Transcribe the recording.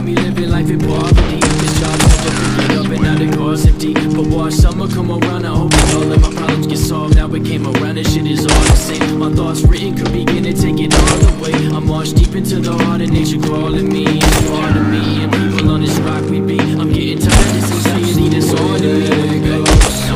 me living life in poverty. This job such a pick it up and now the car's empty. But watch summer come around, I hope that all of my problems get solved. Now it came around, this shit is all the same. My thoughts written could begin to take it all the way. I'm marched deep into the heart of nature calling me. It's part of me and people on this rock we be. I'm getting tired of this anxiety that's all to me.